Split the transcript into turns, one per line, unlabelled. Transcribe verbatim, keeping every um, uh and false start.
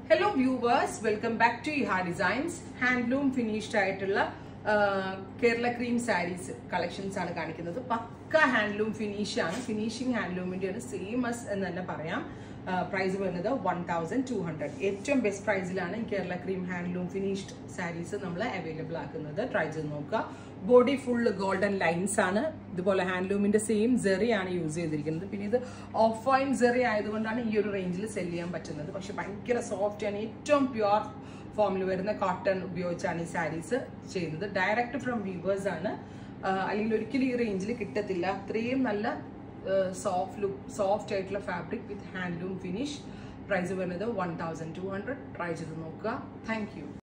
Hello viewers, welcome back to Iha Designs. Handloom finished ആയിട്ടുള്ള Kerala cream saris collections ആണ് കാണിക്കുന്നത്. Pukka handloom finish ആണ്. Finishing ഹാൻഡ്ലൂമിന്റെ ആണ്, സെയിം as എന്ന് തന്നെ പറയാം. പ്രൈസ് വരുന്നത് വൺ തൗസൻഡ് ടു ഹൺഡ്രഡ്. ഏറ്റവും ബെസ്റ്റ് പ്രൈസിലാണ് ഈ Kerala cream handloom finished sarees നമ്മൾ അവൈലബിൾ ആക്കുന്നത്. ട്രൈ ചെയ്ത് നോക്കുക. ബോഡി ഫുള്ള് ഗോൾഡൻ ലൈൻസ് ആണ്. ഇതുപോലെ ഹാൻഡ്ലൂമിന്റെ സെയിം ജെറി ആണ് യൂസ് ചെയ്തിരിക്കുന്നത്. പിന്നെ ഇത് ഓഫ് വൈൻ ജെറി ആയതുകൊണ്ടാണ് ഈ ഒരു റേഞ്ചിൽ സെല് ചെയ്യാൻ പറ്റുന്നത്. പക്ഷെ ഭയങ്കര സോഫ്റ്റ് ആണ്. ഏറ്റവും പ്യുവർ ഫോമിൽ വരുന്ന കോട്ടൺ ഉപയോഗിച്ചാണ് ഈ സാരീസ് ചെയ്തത്. ഡയറക്റ്റ് ഫ്രം വീവേഴ്സ് ആണ്. അല്ലെങ്കിൽ ഒരിക്കലും ഈ റേഞ്ചിൽ കിട്ടത്തില്ല. അത്രയും നല്ല സോഫ്റ്റ് ലുക്ക്, സോഫ്റ്റ് ആയിട്ടുള്ള fabric with handloom finish. Price വരുന്നത് one thousand two hundred. Try ചെയ്ത് നോക്കുക. Thank U.